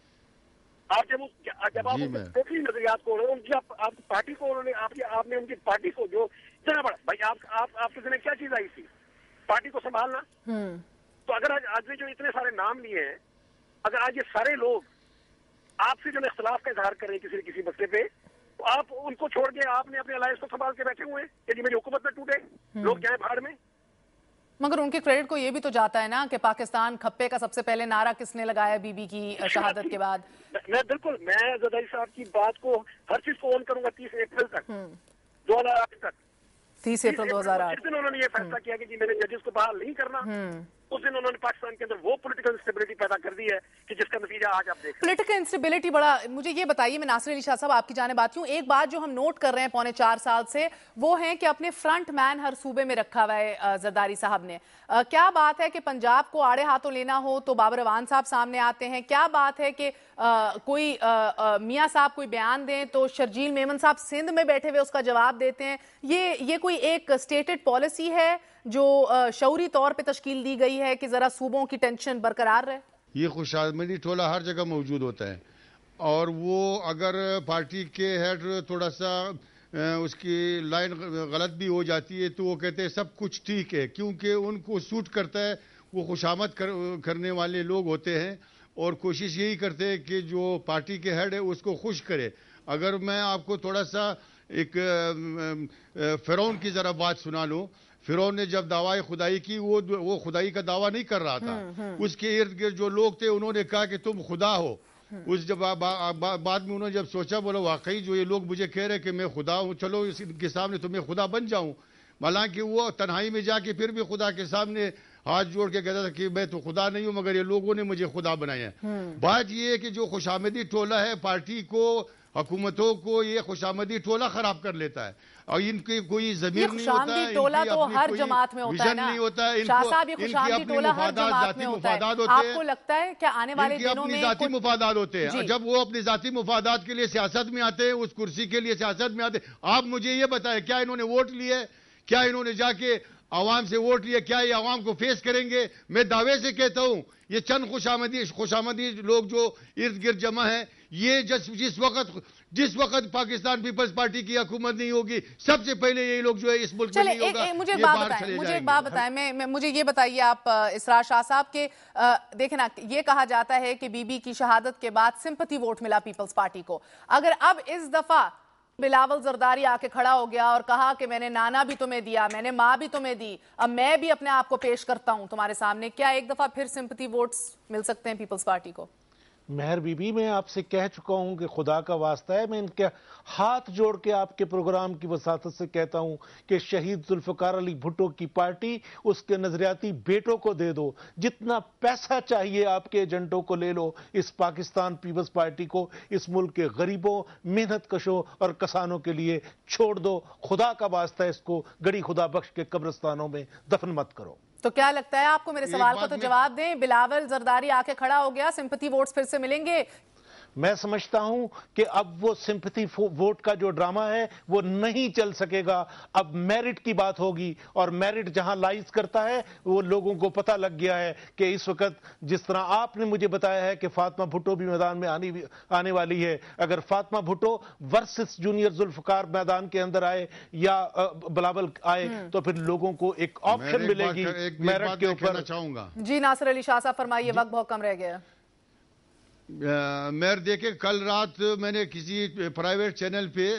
آپ جب آپ ٹوٹلی نظریات کو آپ کی پارٹی کو آپ نے ان کی پارٹی کو جو اتنا بڑا بھائی آپ کے ذہن کیا چیز آئی تھی؟ پارٹی کو سنبھالنا. تو اگر آج جو اتنے سارے نام لیے ہیں، اگر آج یہ سارے لوگ آپ سے جو اختلاف کا اظہار کر رہے ہیں کسی مسئلے پہ، تو آپ ان کو چھوڑ کے آپ نے اپنے الائنس کو سنبھال کے بیٹھے ہوئے ہیں کہ جی میری حکومت نہ ٹوٹے، لوگ جائیں بھاڑ میں. مگر ان کے کریڈٹ کو یہ بھی تو جاتا ہے نا کہ پاکستان کھپے کا سب سے پہلے نعرہ کس نے لگایا بی بی کی شہادت کے بعد. میں زرداری صاحب کی بات کو ہر چیز کو آن کروں گا 30 اپریل تک 2008 تک. 30 اپریل 2008 جس دن انہوں نے یہ فیصلہ کیا کہ جی میں نے ججز کو بحال نہیں کرنا، اس دن انہوں نے پاکستان کے اندر وہ پولیٹیکل انسٹیبلٹی پیدا کر دی ہے کہ جس کا نتیجہ آج آپ دیکھ رہے ہیں. پولیٹیکل انسٹیبلٹی بڑا. مجھے یہ بتائیے، میں ناصر علی شاہ صاحب آپ کی جانب آتی ہوں. ایک بات جو ہم نوٹ کر رہے ہیں 4.25 سال سے وہ ہے کہ اپنے فرنٹ مین ہر صوبے میں رکھا ہوا ہے زرداری صاحب نے. کیا بات ہے کہ پنجاب کو آڑے ہاتھوں لینا ہو تو بابر اعوان صاحب سامنے آتے ہیں؟ کیا بات ہے کہ کوئی میاں صاحب کوئی بیان دیں تو شرجیل میمن صاحب سندھ میں بیٹھے ہوئے اس کا جواب دیتے ہیں؟ یہ کوئی ایک اسٹیٹڈ پالیسی ہے جو شعوری طور پہ تشکیل دی گئی ہے کہ ذرا صوبوں کی ٹینشن برقرار رہے؟ یہ خوش آمدی ٹولہ ہر جگہ موجود ہوتا ہے، اور وہ اگر پارٹی کے ہیڈ تھوڑا سا اس کی لائن غلط بھی ہو جاتی ہے تو وہ کہتے ہیں سب کچھ ٹھیک ہے، کیونکہ ان کو سوٹ کرتا ہے. وہ خوش آمد کرنے والے لوگ ہوتے ہیں اور کوشش یہی کرتے ہیں کہ جو پارٹی کے ہیڈ ہے اس کو خوش کرے. اگر میں آپ کو تھوڑا سا ایک فرعون کی ذرا بات سنا لوں. فرعون نے جب دعوی خدائی کی وہ خدائی کا دعویٰ نہیں کر رہا تھا. اس کے ارد گرد جو لوگ تھے انہوں نے کہا کہ تم خدا ہو. اس جب بعد میں انہوں نے جب سوچا بولا واقعی جو یہ لوگ مجھے کہہ رہے کہ میں خدا ہوں، چلو اس کے سامنے تمہیں خدا بن جاؤں. حالانکہ وہ تنہائی میں جا کے پھر بھی خدا کے سامنے ہاتھ جوڑ کے کہتا تھا کہ میں تو خدا نہیں ہوں مگر یہ لوگوں نے مجھے خدا بنایا ہے۔ بات یہ ہے کہ جو خوشامدی ٹولہ ہے پارٹی کو، حکومتوں کو، یہ خوشامدی ٹولہ خراب کر لیتا ہے، اور ان کی کوئی ضمیر نہیں ہوتا ہے، ٹولہ تو ہر جماعت میں ہوتا ہے نا شاہ صاحب، یہ خوشامدی ٹولہ ہر جماعت میں ہوتا ہے۔ آپ کو لگتا ہے کہ آنے والے دنوں میں ذاتی مفادات ہوتے ہیں، جب وہ اپنی ذاتی مفادات کے لیے سیاست میں آتے ہیں، اس کرسی کے لیے سیاست میں آتے ہیں، آپ مجھے یہ بتائیں کیا انہوں نے ووٹ لیے؟ کیا انہوں نے جا کے عوام سے ووٹ لیے؟ کیا یہ عوام کو فیس کریں گے؟ میں دعوے سے کہتا ہوں یہ چند خوشامدی لوگ جو ارد گرد جمع ہیں، یہ جس وقت پاکستان پیپلز پارٹی کی حکومت نہیں ہوگی، سب سے پہلے یہی لوگ جو ہے اس ملک میں نہیں ہوگا، مجھے ایک بات بتائیں، مجھے یہ بتائیے آپ اسرار شاہ صاحب کہ دیکھیں نا، یہ کہا جاتا ہے کہ بی بی کی شہادت کے بعد سمپتھی ووٹ ملا پیپلز پارٹی کو، اگر اب اس دفعہ بلاول زرداری آ کے کھڑا ہو گیا اور کہا کہ میں نے نانا بھی تمہیں دیا، میں نے ماں بھی تمہیں دی، اب میں بھی اپنے آپ کو پیش کرتا ہوں تمہارے سامنے، کیا ایک دفعہ پھر سمپتھی ووٹس مل سکتے ہیں پیپلز پارٹی کو؟ مہر بی بی، میں آپ سے کہہ چکا ہوں کہ خدا کا واسطہ ہے، میں ان کے ہاتھ جوڑ کے آپ کے پروگرام کی وساطت سے کہتا ہوں کہ شہید ذوالفقار علی بھٹو کی پارٹی اس کے نظریاتی بیٹوں کو دے دو، جتنا پیسہ چاہیے آپ کے ایجنٹوں کو لے لو، اس پاکستان پیپلز پارٹی کو اس ملک کے غریبوں، محنت کشوں اور کسانوں کے لیے چھوڑ دو، خدا کا واسطہ اس کو گڑی خدا بخش کے قبرستانوں میں دفن مت کرو۔ تو کیا لگتا ہے آپ کو؟ میرے سوال کا تو جواب دیں، بلاول زرداری آ کے کھڑا ہو گیا، سمپتھی ووٹس پھر سے ملیں گے؟ میں سمجھتا ہوں کہ اب وہ سمپتھی ووٹ کا جو ڈرامہ ہے وہ نہیں چل سکے گا، اب میرٹ کی بات ہوگی، اور میرٹ جہاں لائز کرتا ہے وہ لوگوں کو پتہ لگ گیا ہے کہ اس وقت جس طرح آپ نے مجھے بتایا ہے کہ فاطمہ بھٹو بھی میدان میں آنے والی ہے، اگر فاطمہ بھٹو ورسس جونیئر ذوالفقار میدان کے اندر آئے یا بلاول آئے تو پھر لوگوں کو ایک آپشن ملے گی میرٹ کے اوپر۔ جی ناصر علی شاہ صاحب فرمائیے، وقت بہت کم رہ گیا۔ میر دیکھیں کل رات میں نے کسی پرائیویٹ چینل پہ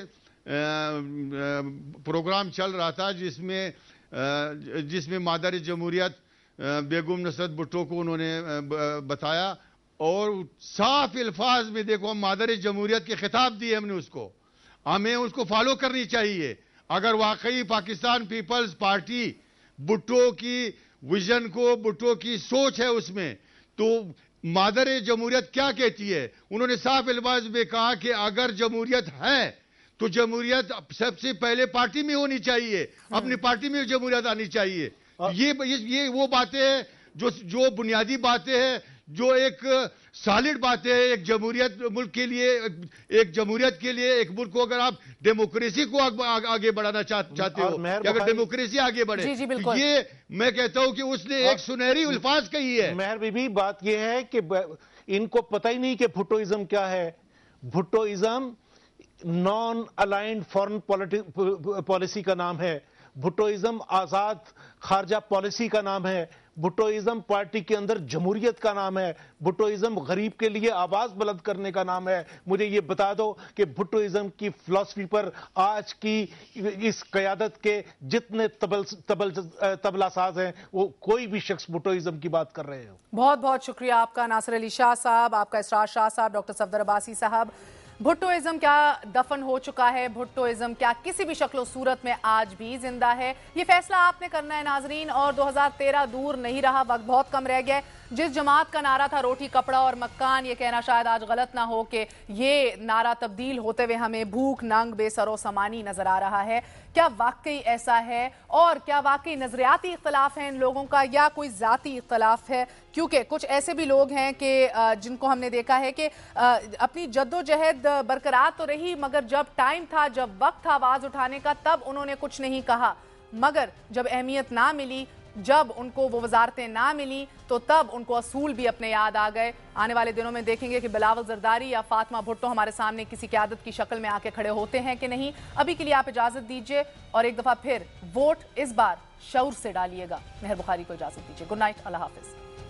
پروگرام چل رہا تھا جس میں مادر جمہوریت بیگم نصرت بھٹو کو انہوں نے بتایا، اور صاف الفاظ میں دیکھو مادر جمہوریت کے خطاب دیے ہم نے اس کو، ہمیں اس کو فالو کرنی چاہیے۔ اگر واقعی پاکستان پیپلز پارٹی بھٹو کی ویژن کو، بھٹو کی سوچ ہے اس میں، تو مادر جمہوریت کیا کہتی ہے؟ انہوں نے صاف الفاظ میں کہا کہ اگر جمہوریت ہے تو جمہوریت سب سے پہلے پارٹی میں ہونی چاہیے، اپنی پارٹی میں جمہوریت آنی چاہیے۔ یہ وہ باتیں ہیں جو بنیادی باتیں ہیں، جو ایک سالڈ باتیں ہیں ایک جمہوریت ملک کے لیے، ایک جمہوریت کے لیے، ایک ملک کو اگر آپ ڈیموکریسی کو آگے بڑھانا چاہتے ہو، کہ اگر ڈیموکریسی آگے بڑھے، یہ میں کہتا ہوں کہ اس نے ایک سنہری الفاظ کہی ہے۔ مہر بی بی، بات یہ ہے کہ ان کو پتہ ہی نہیں کہ بھٹوازم کیا ہے۔ Bhuttoism non aligned foreign policy کا نام ہے، بھٹوازم آزاد خارجہ پالیسی کا نام ہے، بھٹوازم پارٹی کے اندر جمہوریت کا نام ہے، بھٹوازم غریب کے لیے آواز بلند کرنے کا نام ہے۔ مجھے یہ بتا دو کہ بھٹوازم کی فلسفی پر آج کی اس قیادت کے جتنے تبلہ ساز ہیں وہ کوئی بھی شخص بھٹوازم کی بات کر رہے ہو۔ بہت بہت شکریہ آپ کا ناصر علی شاہ صاحب، آپ کا اسرار شاہ صاحب، ڈاکٹر صفدر عباسی صاحب۔ بھٹوازم کیا دفن ہو چکا ہے؟ بھٹوازم کیا کسی بھی شکل و صورت میں آج بھی زندہ ہے؟ یہ فیصلہ آپ نے کرنا ہے ناظرین، اور 2013 دور نہیں رہا، وقت بہت کم رہ گیا ہے۔ جس جماعت کا نعرہ تھا روٹی کپڑا اور مکان، یہ کہنا شاید آج غلط نہ ہو کہ یہ نعرہ تبدیل ہوتے ہوئے ہمیں بھوک ننگ بے سر و سامانی نظر آ رہا ہے۔ کیا واقعی ایسا ہے؟ اور کیا واقعی نظریاتی اختلاف ہیں ان لوگوں کا، یا کوئی ذاتی اختلاف ہے؟ کیونکہ کچھ ایسے بھی لوگ ہیں کہ جن کو ہم نے دیکھا ہے کہ اپنی جد و جہد برقرار تو رہی، مگر جب ٹائم تھا، جب وقت تھا آواز اٹھانے کا، تب انہوں نے کچھ نہیں کہا، مگر جب اہمیت نہ ملی، جب ان کو وہ وزارتیں نہ ملی، تو تب ان کو اصول بھی اپنے یاد آ گئے۔ آنے والے دنوں میں دیکھیں گے کہ بلاول زرداری یا فاطمہ بھٹو ہمارے سامنے کسی قیادت کی شکل میں آ کے کھڑے ہوتے ہیں کہ نہیں۔ ابھی کے لیے آپ اجازت دیجیے، اور ایک دفعہ پھر ووٹ اس بار شعور سے ڈالیے گا۔ مہر بخاری کو اجازت دیجیے۔ گڈ نائٹ، اللہ حافظ۔